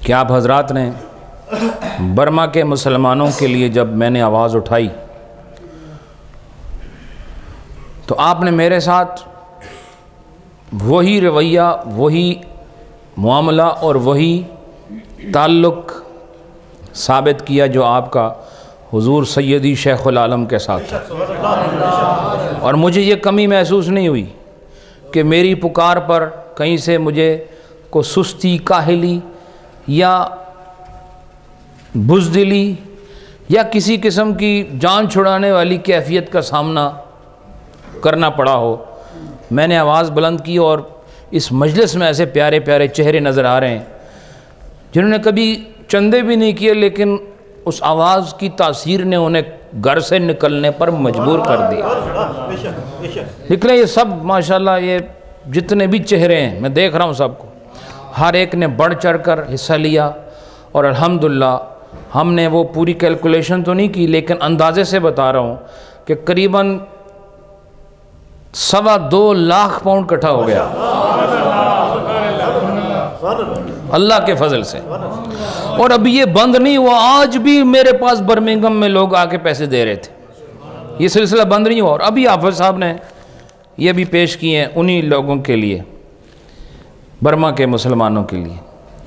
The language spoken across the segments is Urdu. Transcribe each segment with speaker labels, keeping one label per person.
Speaker 1: کہ آپ حضرات نے برما کے مسلمانوں کے لیے جب میں نے آواز اٹھائی تو آپ نے میرے ساتھ وہی رویہ، وہی معاملہ اور وہی تعلق ثابت کیا جو آپ کا حضور سیدی شیخ العالم کے ساتھ تھا، اور مجھے یہ کمی محسوس نہیں ہوئی کہ میری پکار پر کہیں سے مجھے کو سستی، کاہلی یا بزدلی یا کسی قسم کی جان چھڑانے والی کیفیت کا سامنا کرنا پڑا ہو۔ میں نے آواز بلند کی اور اس مجلس میں ایسے پیارے پیارے چہرے نظر آ رہے ہیں جنہوں نے کبھی چندے بھی نہیں کیے، لیکن اس آواز کی تاثیر نے انہیں گھر سے نکلنے پر مجبور کر دیا۔ نکلے یہ سب ماشاءاللہ، یہ جتنے بھی چہرے ہیں میں دیکھ رہا ہوں سب کو، ہر ایک نے بڑھ چڑھ کر حصہ لیا، اور الحمدللہ ہم نے وہ پوری کیلکولیشن تو نہیں کی لیکن اندازے سے بتا رہا ہوں کہ قریباً 2.25 لاکھ پاؤنڈ کٹھا ہو گیا اللہ کے فضل سے، اور ابھی یہ بند نہیں ہوا۔ آج بھی میرے پاس برمنگھم میں لوگ آ کے پیسے دے رہے تھے، یہ سلسلہ بند نہیں ہوا، اور ابھی حافظ صاحب نے یہ بھی پیش کیے ہیں انہی لوگوں کے لیے، برما کے مسلمانوں کے لیے،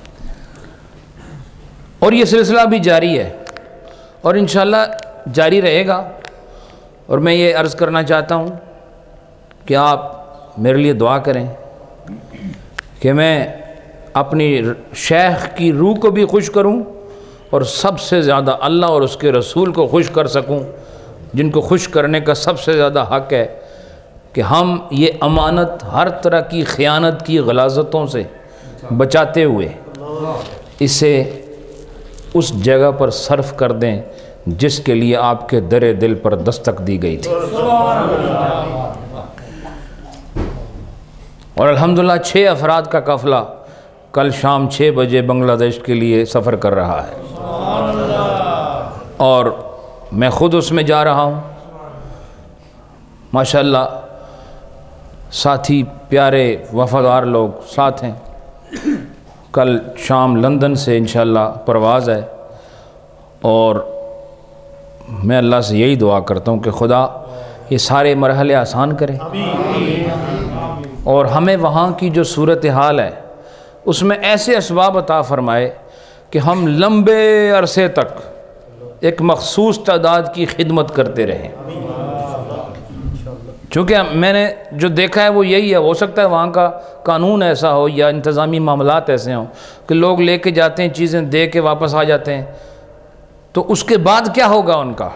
Speaker 1: اور یہ سلسلہ بھی جاری ہے اور انشاءاللہ جاری رہے گا۔ اور میں یہ عرض کرنا چاہتا ہوں کہ آپ میرے لیے دعا کریں کہ میں اپنی شیخ کی روح کو بھی خوش کروں، اور سب سے زیادہ اللہ اور اس کے رسول کو خوش کر سکوں، جن کو خوش کرنے کا سب سے زیادہ حق ہے کہ ہم یہ امانت ہر طرح کی خیانت کی غلاظتوں سے بچاتے ہوئے اسے اس جگہ پر صرف کر دیں جس کے لیے آپ کے در دل پر دستک دی گئی تھی۔ اور الحمدللہ 6 افراد کا قافلہ کل شام 6 بجے بنگلہ دیش کے لیے سفر کر رہا ہے، اور میں خود اس میں جا رہا ہوں۔ ماشاءاللہ ساتھی پیارے وفادار لوگ ساتھ ہیں۔ کل شام لندن سے انشاءاللہ پرواز ہے، اور میں اللہ سے یہی دعا کرتا ہوں کہ خدا یہ سارے مرحلے آسان کرے، اور ہمیں وہاں کی جو صورتحال ہے اس میں ایسے اسباب عطا فرمائے کہ ہم لمبے عرصے تک ایک مخصوص تعداد کی خدمت کرتے رہیں۔ چونکہ میں نے جو دیکھا ہے وہ یہی ہے، ہو سکتا ہے وہاں کا قانون ایسا ہو یا انتظامی معاملات ایسے ہوں کہ لوگ لے کے جاتے ہیں چیزیں دے کے واپس آ جاتے ہیں، تو اس کے بعد کیا ہوگا ان کا۔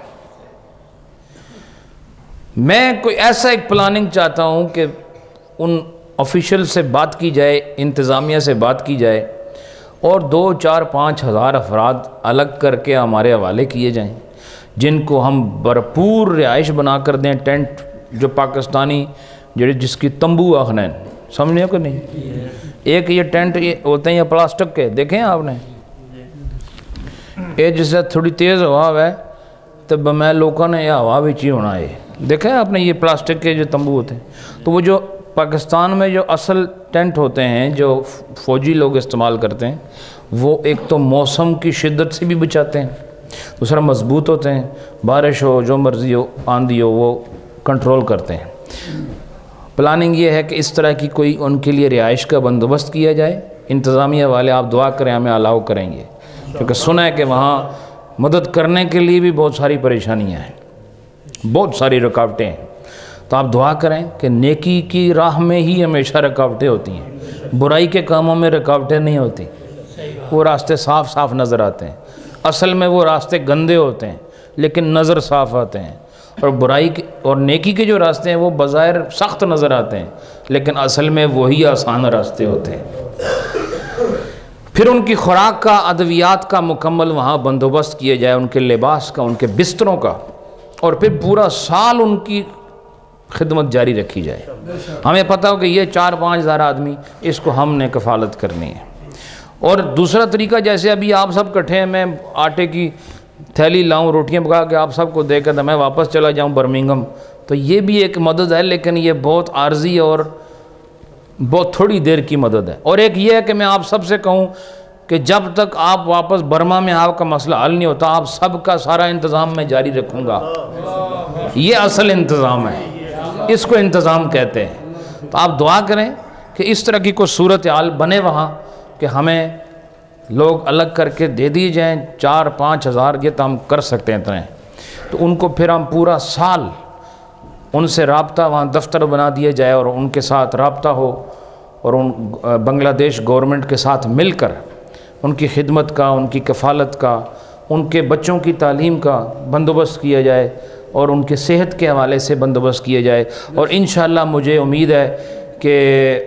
Speaker 1: میں کوئی ایسا ایک پلاننگ چاہتا ہوں کہ ان آفیشل سے بات کی جائے، انتظامیہ سے بات کی جائے، اور 2, 4, 5 ہزار افراد الگ کر کے ہمارے حوالے کیے جائیں جن کو ہم بھرپور رہائش بنا کر دیں، ٹینٹ جو پاکستانی جس کی تمبو آخنین سمجھنے کو نہیں، ایک یہ ٹینٹ یہ ہوتے ہیں یہ پلاسٹک کے، دیکھیں آپ نے یہ جس سے تھوڑی تیز ہوا ہے تب میں لوگوں نے یہ ہوا بھی چی ہونا ہے، دیکھیں آپ نے یہ پلاسٹک کے جو تمبو ہوتے ہیں۔ تو وہ جو پاکستان میں جو اصل ٹینٹ ہوتے ہیں جو فوجی لوگ استعمال کرتے ہیں، وہ ایک تو موسم کی شدت سے بھی بچاتے ہیں، دوسرا مضبوط ہوتے ہیں، بارش ہو جو مرضی ہو آندھی ہو وہ کنٹرول کرتے ہیں۔ پلاننگ یہ ہے کہ اس طرح کی کوئی ان کے لیے رہائش کا بندوبست کیا جائے۔ انتظامیہ والے آپ دعا کریں، ہمیں الاؤ کریں گے، کیونکہ سنا ہے کہ وہاں مدد کرنے کے لیے بھی بہت ساری پریشانیاں ہیں، بہت ساری رکاوٹیں ہیں، تو آپ دعا کریں کہ نیکی کی راہ میں ہی ہمیشہ رکاوٹیں ہوتی ہیں، برائی کے کاموں میں رکاوٹیں نہیں ہوتی، وہ راستے صاف صاف نظر آتے ہیں۔ اصل میں وہ راستے گندے ہوتے ہیں لیکن نظر صاف آتے ہیں، اور برائی اور نیکی کے جو راستے ہیں وہ بظاہر سخت نظر آتے ہیں لیکن اصل میں وہی آسان راستے ہوتے ہیں۔ پھر ان کی خوراک کا، ادویات کا مکمل وہاں بندوبست کیا جائے، ان کے لباس کا، ان کے بستروں کا، اور پھر پورا سال ان کی خدمت جاری رکھی جائے۔ ہمیں پتہ ہو کہ یہ 4-5 ہزار آدمی اس کو ہم نے کفالت کرنی ہے۔ اور دوسرا طریقہ، جیسے ابھی آپ سب کٹھے ہیں، میں آٹے کی تھیلی لاؤں، روٹیاں پکا کے آپ سب کو دے کر میں واپس چلا جاؤں برمنگھم، تو یہ بھی ایک مدد ہے، لیکن یہ بہت عارضی اور بہت تھوڑی دیر کی مدد ہے۔ اور ایک یہ ہے کہ میں آپ سب سے کہوں کہ جب تک آپ واپس برما میں آپ کا مسئلہ حل نہیں ہوتا آپ سب کا سارا انتظام میں جاری رکھوں گا. یہ اصل انتظام ہے, اس کو انتظام کہتے ہیں. تو آپ دعا کریں کہ اس طرح کی کوئی صورتحال بنے وہاں کہ ہمیں لوگ الگ کر کے دے دی جائیں 4-5 ہزار, یہ تو ہم کر سکتے ہیں اتنے. تو ان کو پھر ہم پورا سال ان سے رابطہ, وہاں دفتر بنا دیا جائے اور ان کے ساتھ رابطہ ہو, اور ان بنگلہ دیش گورنمنٹ کے ساتھ مل کر ان کی خدمت کا, ان کی کفالت کا, ان کے بچوں کی تعلیم کا بندوبست کیا جائے اور ان کے صحت کے حوالے سے بندوبست کیا جائے. اور انشاءاللہ مجھے امید ہے کہ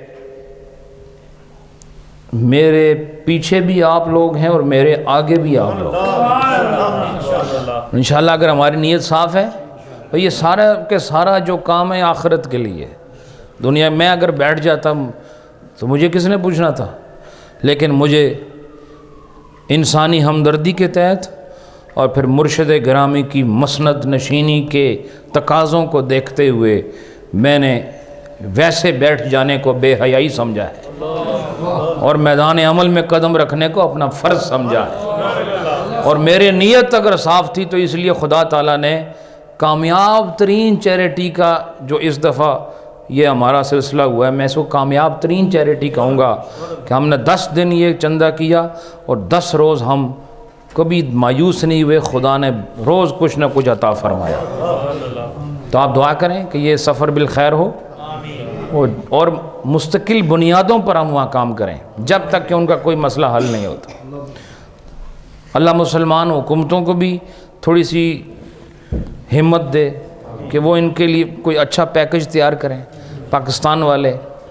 Speaker 1: میرے پیچھے بھی آپ لوگ ہیں اور میرے آگے بھی آپ لوگ ہیں. انشاءاللہ اگر ہماری نیت صاف ہے تو یہ سارا کے سارا جو کام ہے آخرت کے لیے. دنیا میں اگر بیٹھ جاتا تو مجھے کس نے پوچھنا تھا, لیکن مجھے انسانی ہمدردی کے تحت اور پھر مرشد گرامی کی مسند نشینی کے تقاضوں کو دیکھتے ہوئے میں نے ویسے بیٹھ جانے کو بے حیائی سمجھا ہے اور میدان عمل میں قدم رکھنے کو اپنا فرض سمجھا ہے. اور میرے نیت اگر صاف تھی تو اس لیے خدا تعالیٰ نے کامیاب ترین چیریٹی کا جو اس دفعہ یہ ہمارا سلسلہ ہوا ہے, میں اس کو کامیاب ترین چیریٹی کہوں گا کہ ہم نے 10 دن یہ چندہ کیا اور 10 روز ہم کبھی مایوس نہیں ہوئے, خدا نے روز کچھ نہ کچھ عطا فرمایا. تو آپ دعا کریں کہ یہ سفر بالخیر ہو اور مستقل بنیادوں پر ہم وہاں کام کریں جب تک کہ ان کا کوئی مسئلہ حل نہیں ہوتا. اللہ مسلمان حکومتوں کو بھی تھوڑی سی ہمت دے کہ وہ ان کے لیے کوئی اچھا پیکج تیار کریں. پاکستان والے,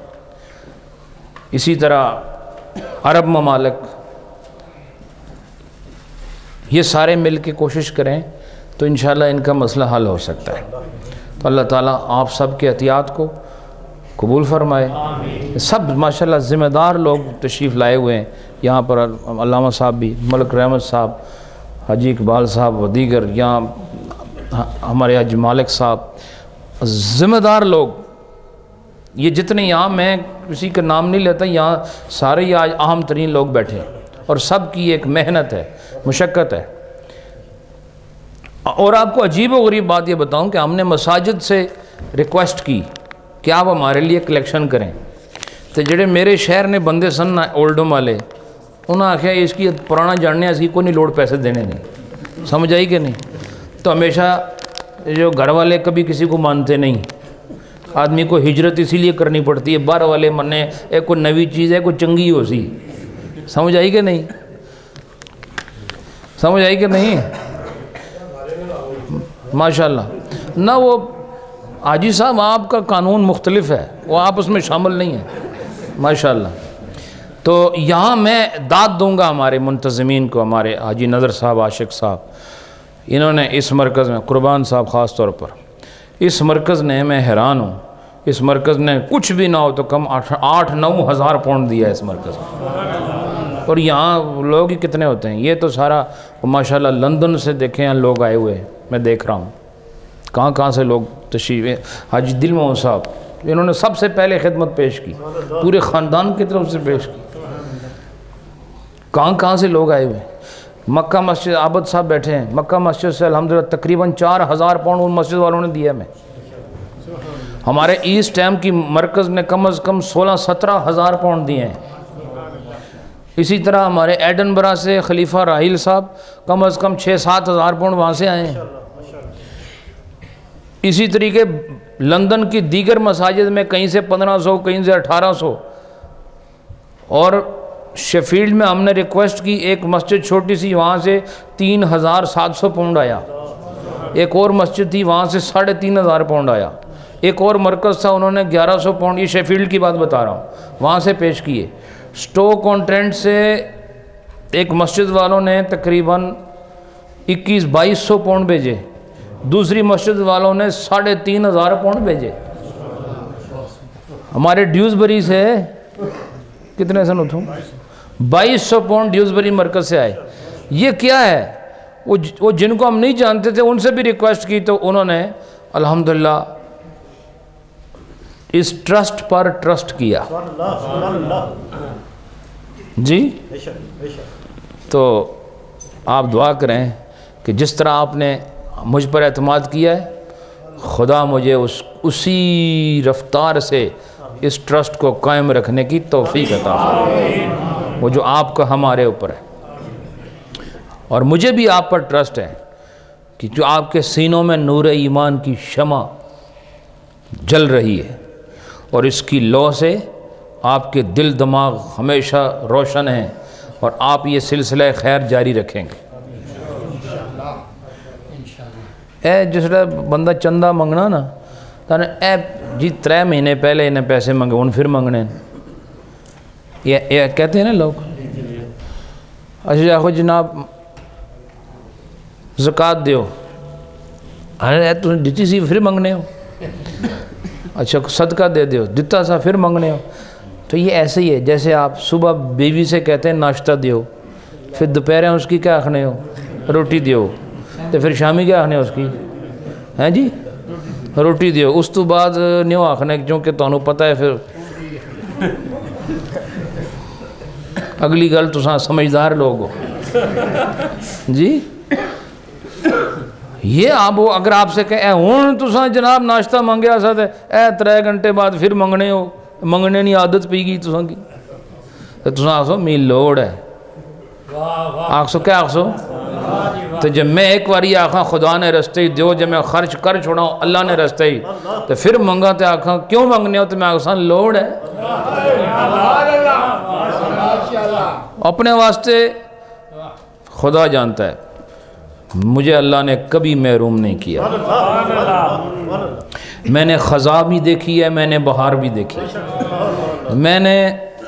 Speaker 1: اسی طرح عرب ممالک, یہ سارے مل کے کوشش کریں تو انشاءاللہ ان کا مسئلہ حل ہو سکتا ہے. تو اللہ تعالیٰ آپ سب کے احتیاط کو قبول فرمائے. سب ماشاءاللہ ذمہ دار لوگ تشریف لائے ہوئے ہیں یہاں پر, علامہ صاحب بھی, ملک رحمت صاحب, حاجی اقبال صاحب و دیگر, یہاں ہمارے حاجی مالک صاحب, ذمہ دار لوگ. یہ جتنے یہاں, میں کسی کا نام نہیں لیتا, یہاں سارے ہی آج اہم ترین لوگ بیٹھے ہیں اور سب کی ایک محنت ہے, مشقت ہے. اور آپ کو عجیب و غریب بات یہ بتاؤں کہ ہم نے مساجد سے ریکویسٹ کی کہ آپ ہمارے لیے کلیکشن کریں. تو جڑے میرے شہر نے بندے سن اولڈم والے, انہوں نے آخیا اس کی پرانا جاننے اس کی کوئی نہیں لوڑ پیسے دینے نہیں. سمجھ آئی کہ نہیں؟ تو ہمیشہ جو گھر والے کبھی کسی کو مانتے نہیں, آدمی کو ہجرت اسی لیے کرنی پڑتی ہے, باہر والے مننے ایک کوئی نوی چیز ہے, کوئی چنگی ہو سی. سمجھ آئی کہ نہیں؟ سمجھ آئی کہ نہیں؟ ماشاءاللہ. نہ وہ حاجی صاحب آپ کا قانون مختلف ہے, وہ آپ اس میں شامل نہیں ہیں ماشاءاللہ. تو یہاں میں داد دوں گا ہمارے منتظمین کو, ہمارے حاجی نظر صاحب, عاشق صاحب, انہوں نے اس مرکز میں, قربان صاحب خاص طور پر, اس مرکز نے, میں حیران ہوں, اس مرکز نے کچھ بھی نہ ہو تو کم 8-9 ہزار پاؤنڈ دیا ہے اس مرکز میں. اور یہاں لوگ ہی کتنے ہوتے ہیں, یہ تو سارا ماشاءاللہ لندن سے دیکھیں لوگ آئے ہوئے ہیں, میں دیکھ رہا ہوں کہاں کہاں سے لوگ تشریف. حاجی دل محمد صاحب, انہوں نے سب سے پہلے خدمت پیش کی, پورے خاندان کی طرف سے پیش کی. کہاں کہاں سے لوگ آئے ہوئے ہیں. مکہ مسجد عابد صاحب بیٹھے ہیں, مکہ مسجد سے الحمدللہ تقریباً 4000 پاؤنڈ ان مسجد والوں نے دیا. میں ہمارے ایسٹ ٹائم کی مرکز نے کم از کم 16-17 ہزار پاؤنڈ دیے ہیں. اسی طرح ہمارے ایڈنبرا سے خلیفہ راحیل صاحب کم از کم 6-7 ہزار پاؤنڈ وہاں سے آئے ہیں. اسی طریقے لندن کی دیگر مساجد میں کہیں سے 1500, کہیں سے 1800. اور شیفیلڈ میں ہم نے ریکویسٹ کی, ایک مسجد چھوٹی سی, وہاں سے 3700 پاؤنڈ آیا. ایک اور مسجد تھی, وہاں سے 3500 پاؤنڈ آیا. ایک اور مرکز تھا, انہوں نے 1100 پاؤنڈ, یہ شیفیلڈ کی بات بتا رہا ہوں, وہاں سے پیش کیے. سٹوک آن ٹرینٹ سے ایک مسجد والوں نے تقریباً 2100-2200 پاؤنڈ بھیجے. دوسری مسجد والوں نے 3500 پاؤنڈ بھیجے. ہمارے ڈیوزبری سے کتنے سن اتھوں 2200 پاؤنڈ ڈیوزبری مرکز سے آئے. یہ کیا ہے؟ وہ جن کو ہم نہیں جانتے تھے ان سے بھی ریکویسٹ کی تو انہوں نے الحمدللہ اس ٹرسٹ پر ٹرسٹ کیا. جی تو آپ دعا کریں کہ جس طرح آپ نے مجھ پر اعتماد کیا ہے خدا مجھے اسی رفتار سے اس ٹرسٹ کو قائم رکھنے کی توفیق عطا فرمائے وہ جو آپ کا ہمارے اوپر ہے. اور مجھے بھی آپ پر ٹرسٹ ہے کہ جو آپ کے سینوں میں نور ایمان کی شمع جل رہی ہے اور اس کی لو سے آپ کے دل دماغ ہمیشہ روشن ہیں اور آپ یہ سلسلہ خیر جاری رکھیں گے. اے جس طرح بندہ چندہ منگنا نا تو اے جی 3 مہینے پہلے انہیں پیسے منگے ان پھر منگنے یہ کہتے ہیں نا لوگ. اچھا آخو جناب زکوٰۃ دیو اے تو دیتی سی پھر منگنے ہو. اچھا صدقہ دے دیو دیتا سا پھر منگنے ہو. تو یہ ایسے ہی ہے جیسے آپ صبح بیوی سے کہتے ہیں ناشتہ دیو پھر دوپہریں اس کی کیا آکھنے ہو روٹی دیو تو پھر شامی کیا آکھنے ہو اس کی ہیں جی روٹی دیو. اس تو بعد نہیں آکھنے کیونکہ تمہیں پتہ ہے پھر اگلی گل تساں سمجھدار لوگ ہو جی. یہ آپ اگر آپ سے کہیں ہوں تساں جناب ناشتہ منگیا سا اے 3 گھنٹے بعد پھر منگنے ہو منگنے نہیں عادت پی گئی تساں کی تو تساں آکھو می لوڑ ہے آکھسو کیا آکھسو تو جب میں ایک واری آکھاں خدا نے رستے ہی دیو جب میں خرچ کر چھوڑاؤں اللہ نے رستے ہی تو پھر منگا تو آکھاں کیوں منگنے ہو تو میں آکھساں لوڑ ہے اپنے واسطے خدا جانتا ہے. مجھے اللہ نے کبھی محروم نہیں کیا. میں نے خزاں بھی دیکھی ہے میں نے بہار بھی دیکھی ہے میں نے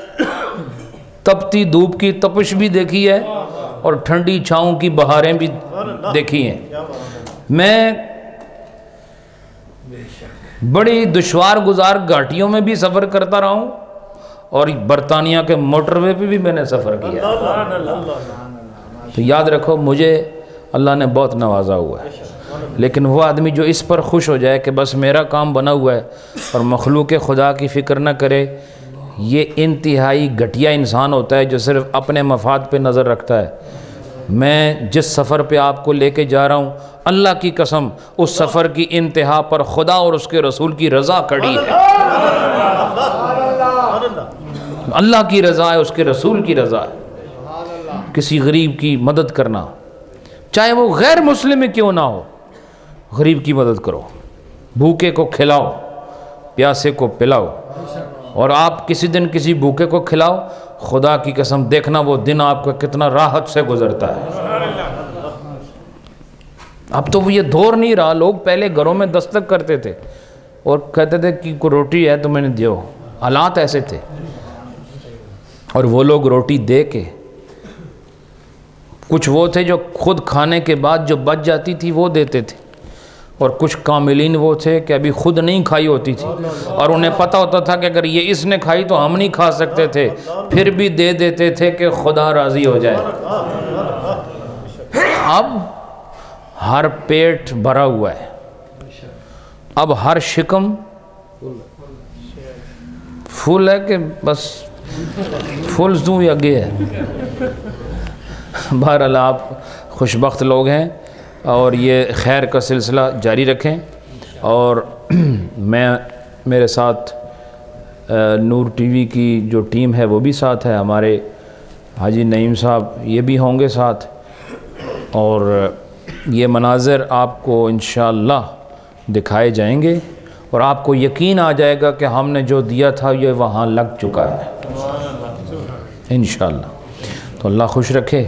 Speaker 1: تپتی دھوپ کی تپش بھی دیکھی ہے اور ٹھنڈی چھاؤں کی بہاریں بھی دیکھی ہیں. میں بڑی دشوار گزار گھاٹیوں میں بھی سفر کرتا رہا ہوں اور برطانیہ کے موٹر وے پہ بھی میں نے سفر کیا. تو یاد رکھو مجھے اللہ نے بہت نوازا ہوا ہے لیکن وہ آدمی جو اس پر خوش ہو جائے کہ بس میرا کام بنا ہوا ہے اور مخلوق خدا کی فکر نہ کرے یہ انتہائی گھٹیا انسان ہوتا ہے جو صرف اپنے مفاد پہ نظر رکھتا ہے. میں جس سفر پہ آپ کو لے کے جا رہا ہوں اللہ کی قسم اس سفر کی انتہا پر خدا اور اس کے رسول کی رضا کڑی ہے. اللہ کی رضا ہے اس کے رسول کی رضا ہے. کسی غریب کی مدد کرنا چاہے وہ غیر مسلم کیوں نہ ہو غریب کی مدد کرو بھوکے کو کھلاؤ پیاسے کو پلاؤ اور آپ کسی دن کسی بھوکے کو کھلاؤ خدا کی قسم دیکھنا وہ دن آپ کا کتنا راحت سے گزرتا ہے. اب تو وہ یہ دور نہیں رہا. لوگ پہلے گھروں میں دستک کرتے تھے اور کہتے تھے کہ کوئی روٹی ہے تو میں نے دیو. حالات ایسے تھے اور وہ لوگ روٹی دے کے کچھ وہ تھے جو خود کھانے کے بعد جو بچ جاتی تھی وہ دیتے تھے اور کچھ کاملین وہ تھے کہ ابھی خود نہیں کھائی ہوتی تھی اور انہیں پتہ ہوتا تھا کہ اگر یہ اس نے کھائی تو ہم نہیں کھا سکتے تھے پھر بھی دے دیتے تھے کہ خدا راضی ہو جائے. اب ہر پیٹ بھرا ہوا ہے اب ہر شکم فل ہے کہ بس فل دوں یا گے ہے. بہرحال آپ خوشبخت لوگ ہیں اور یہ خیر کا سلسلہ جاری رکھیں. اور میں میرے ساتھ نور ٹی وی کی جو ٹیم ہے وہ بھی ساتھ ہے ہمارے حاجی نعیم صاحب یہ بھی ہوں گے ساتھ اور یہ مناظر آپ کو انشاءاللہ دکھائے جائیں گے اور آپ کو یقین آ جائے گا کہ ہم نے جو دیا تھا یہ وہاں لگ چکا ہے انشاءاللہ. تو اللہ خوش رکھے.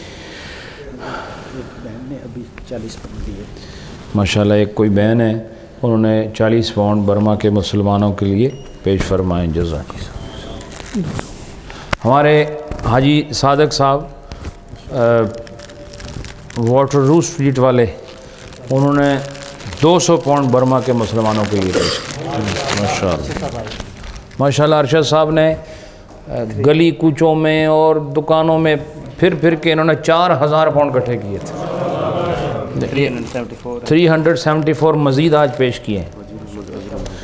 Speaker 1: ماشاءاللہ ایک کوئی بہن ہے انہوں نے 40 پاؤنڈ برما کے مسلمانوں کے لیے پیش فرمائیں. جزاک اللہ. ہمارے حاجی صادق صاحب واٹر رو اسٹریٹ والے انہوں نے 200 پاؤنڈ برما کے مسلمانوں کے لیے پیش کیا. ماشاءاللہ ماشاءاللہ. ارشد صاحب نے گلی کوچوں میں اور دکانوں میں پھر کے انہوں نے 4000 پاؤنڈ کٹھے کیے تھے. 374 مزید آج پیش کیے ہیں.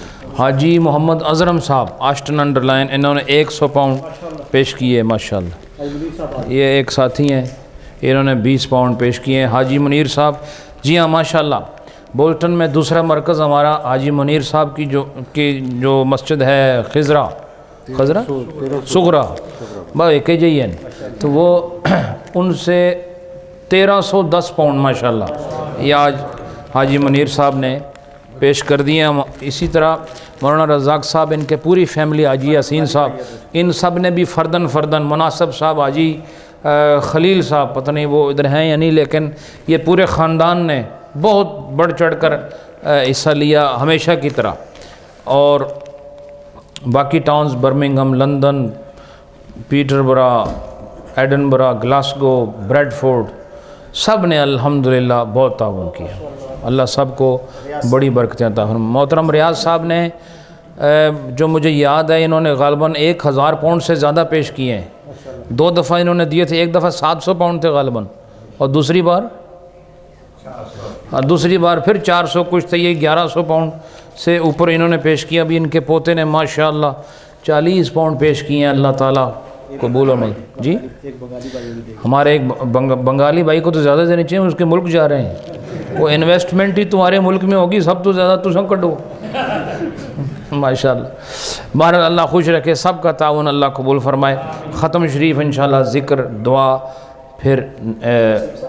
Speaker 1: حاجی محمد اظرم صاحب آشٹن انڈر لائن انہوں نے 100 پاؤنڈ پیش کیے ماشاءاللہ. یہ ایک ساتھی ہیں، انہوں نے 20 پاؤنڈ پیش کیے ہیں۔ حاجی منیر صاحب، جی ہاں ماشاءاللہ، بولٹن میں دوسرا مرکز ہمارا حاجی منیر صاحب کی جو مسجد ہے خضرا سغرا بس ایک ہی ہے، تو وہ ان سے 1310 پاؤنڈ ماشاءاللہ یہ آج حاجی منیر صاحب نے پیش کر دیے ہیں۔ اسی طرح مولانا رزاق صاحب، ان کے پوری فیملی، حاجی یاسین صاحب، ان سب نے بھی فردن مناسب صاحب، حاجی خلیل صاحب، پتہ نہیں وہ ادھر ہیں یا نہیں، لیکن یہ پورے خاندان نے بہت بڑھ چڑھ کر حصہ لیا ہمیشہ کی طرح۔ اور باقی towns Birmingham, London, Peterborough, Edinburgh, Glasgow, Bradford, سب نے الحمدللہ بہت تعاون کیا۔ اللہ سب کو بڑی برکتیں عطا فرمائے۔ محترم ریاض صاحب نے جو مجھے یاد ہے، انہوں نے غالباً 1000 پاؤنڈ سے زیادہ پیش کیے ہیں۔ 2 دفعہ انہوں نے دیے تھے، ایک دفعہ 700 پاؤنڈ تھے غالباً، اور دوسری بار پھر 400 کچھ تھے، یہ 1100 پاؤنڈ سے اوپر انہوں نے پیش کیا۔ ابھی ان کے پوتے نے ماشاءاللہ 40 پاؤنڈ پیش کیے ہیں، اللہ تعالیٰ قبول عمل۔ جی ہمارے ایک بنگالی بھائی کو تو زیادہ دینے چاہیے، اس کے ملک جا رہے ہیں، وہ انویسٹمنٹ ہی تمہارے ملک میں ہوگی، سب تو زیادہ تو سب کٹو ماشاءاللہ۔ بہرحال اللہ خوش رکھے، سب کا تعاون اللہ قبول فرمائے۔ ختم شریف انشاءاللہ ذکر، دعا، پھر